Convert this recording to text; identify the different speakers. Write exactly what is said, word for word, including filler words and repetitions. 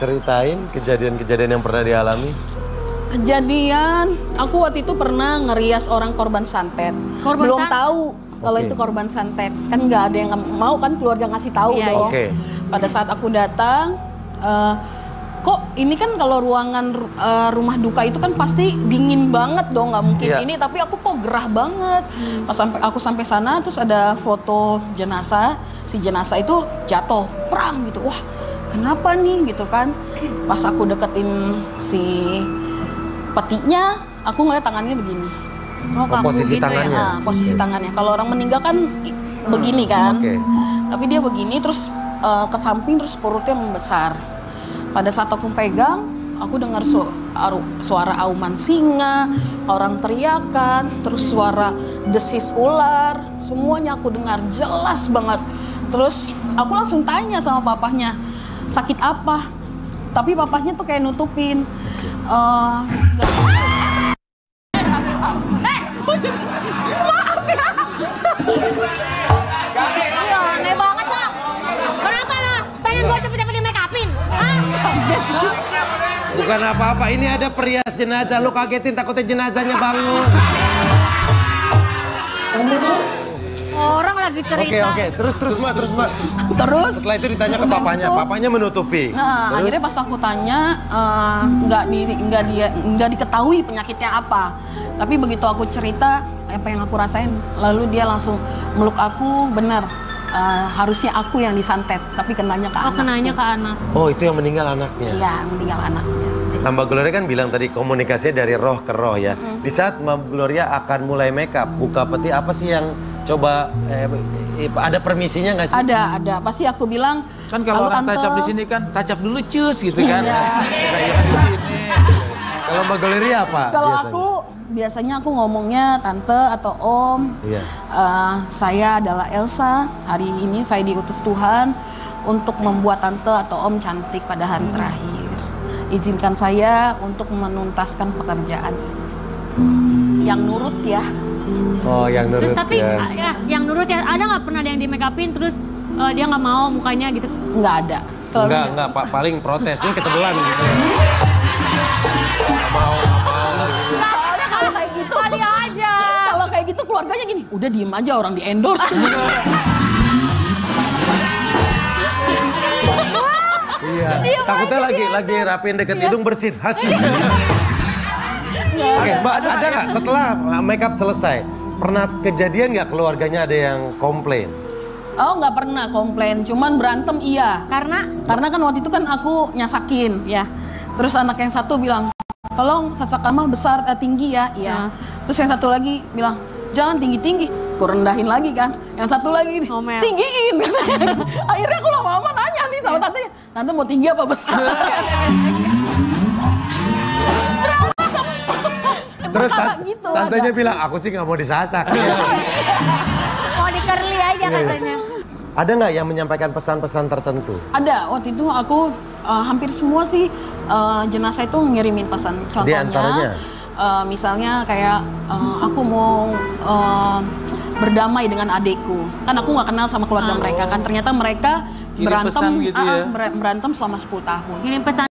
Speaker 1: ceritain kejadian-kejadian yang pernah dialami.
Speaker 2: Kejadian, aku waktu itu pernah ngerias orang korban santet.
Speaker 3: Korban
Speaker 2: Belum
Speaker 3: santet?
Speaker 2: tahu kalau
Speaker 1: Oke.
Speaker 2: itu korban santet. Kan nggak ada yang mau kan keluarga ngasih tahu
Speaker 3: Iya,
Speaker 2: dong.
Speaker 1: Oke.
Speaker 2: Pada saat aku datang, eh, kok ini kan kalau ruangan eh, rumah duka itu kan pasti dingin banget dong, nggak mungkin
Speaker 1: Iya.
Speaker 2: ini. Tapi aku kok gerah banget. Pas sampai aku sampai sana, terus ada foto jenazah. Si jenazah itu jatuh, perang gitu. Wah, kenapa nih gitu kan? Pas aku deketin si petinya, aku ngeliat tangannya begini.
Speaker 3: Oh, kaku
Speaker 1: posisi
Speaker 3: gitu
Speaker 1: tangannya?
Speaker 3: ya?
Speaker 2: Nah, posisi tangannya. Kalau orang meninggal kan i- begini kan.
Speaker 1: Oke.
Speaker 2: Tapi dia begini terus eh, ke samping terus perutnya membesar. Pada saat aku pegang, aku dengar su- aru- suara auman singa, orang teriakan, terus suara desis ular, semuanya aku dengar jelas banget. Terus aku langsung tanya sama papahnya, sakit apa? Tapi papahnya tuh kayak nutupin. Eh, nggak-
Speaker 3: Iya, aneh banget lah. Kenapa lah? Pengen gue cepet-cepet di make upin? Hah?
Speaker 1: Bukan apa-apa, ini ada perias jenazah. Lu kagetin takutnya jenazahnya bangun.
Speaker 3: Orang lagi cerita.
Speaker 1: Oke, oke. Terus, terus, Mbak, terus, Mbak.
Speaker 2: terus
Speaker 1: Setelah itu ditanya ke papanya, papanya menutupi.
Speaker 2: Nah,
Speaker 1: Terus?
Speaker 2: akhirnya pas aku tanya, eh, nggak di, nggak dia, nggak diketahui penyakitnya apa. Tapi begitu aku cerita apa yang aku rasain, lalu dia langsung meluk aku, bener. eh, harusnya aku yang disantet, tapi kenanya ke
Speaker 3: Oh,
Speaker 2: anak.
Speaker 3: kenanya ke anak.
Speaker 1: Oh, itu yang meninggal anaknya.
Speaker 2: Iya, meninggal anaknya.
Speaker 1: Nah, Mbak Gloria kan bilang tadi komunikasinya dari roh ke roh ya. Di saat Mbak Gloria akan mulai make up, buka peti, apa sih yang coba, eh, eh, ada permisinya nggak sih?
Speaker 2: Ada, ada. Pasti aku bilang.
Speaker 4: Kan kalau
Speaker 2: "Halo,
Speaker 4: orang
Speaker 2: Tante."
Speaker 4: tacap di sini kan, tacap dulu cus gitu kan.
Speaker 2: Iya.
Speaker 4: Kayak di sini.
Speaker 1: Kalau Mbak Gloria apa?
Speaker 2: Kalau
Speaker 1: biasanya?
Speaker 2: aku biasanya aku ngomongnya tante atau om.
Speaker 1: Iya.
Speaker 2: Eh, saya adalah Elsa. Hari ini saya diutus Tuhan untuk membuat tante atau om cantik pada hari terakhir. Izinkan saya untuk menuntaskan pekerjaan. Yang nurut ya.
Speaker 1: Oh, yang nurut
Speaker 3: Terus tapi
Speaker 1: ya.
Speaker 3: ya, yang nurut ya, ada nggak pernah ada yang di make upin terus eh, dia nggak mau mukanya gitu?
Speaker 2: Nggak ada. Selalu
Speaker 1: Enggak,
Speaker 2: ada.
Speaker 1: enggak, Pak. Paling protesnya ketebelan gitu. Nggak mau, nggak mau.
Speaker 2: Soalnya kalau kayak gitu,
Speaker 3: Kali aja.
Speaker 2: kalau kayak gitu keluarganya gini, udah diem aja orang di endorse.
Speaker 1: Iya. Takutnya lagi lagi rapiin deket hidung bersin. Haci. Oke, Mbak, ada nggak setelah make up selesai, pernah kejadian nggak keluarganya ada yang komplain?
Speaker 2: Oh, nggak pernah komplain, cuman berantem iya.
Speaker 3: Karena
Speaker 2: Karena kan waktu itu kan aku nyasakin.
Speaker 3: ya.
Speaker 2: Terus anak yang satu bilang, tolong sasak kamah besar, eh, tinggi ya. Iya.
Speaker 3: Nah.
Speaker 2: Terus yang satu lagi bilang, jangan tinggi-tinggi. Aku rendahin lagi kan. Yang satu lagi nih,
Speaker 3: Ngomel.
Speaker 2: tinggiin. Akhirnya aku lama-lama nanya nih sama tante, tante mau tinggi apa besar?
Speaker 1: Terus
Speaker 2: Berkata
Speaker 1: tan-
Speaker 2: gitu,
Speaker 1: tantenya
Speaker 2: ada.
Speaker 1: bilang, aku sih nggak mau disasak.
Speaker 3: Mau di curly aja katanya.
Speaker 1: Ada nggak yang menyampaikan pesan-pesan tertentu?
Speaker 2: Ada, waktu itu aku uh, hampir semua sih uh, jenazah itu ngirimin pesan.
Speaker 1: Di antaranya?
Speaker 2: Contohnya, uh, misalnya kayak uh, aku mau uh, berdamai dengan adekku. Kan aku nggak kenal sama keluarga
Speaker 3: Ah.
Speaker 2: mereka kan. Ternyata mereka
Speaker 4: Kirim
Speaker 2: berantem,
Speaker 4: pesan gitu
Speaker 2: ah, ah,
Speaker 4: ya?
Speaker 2: ber- berantem selama sepuluh tahun.
Speaker 3: Ngirim pesan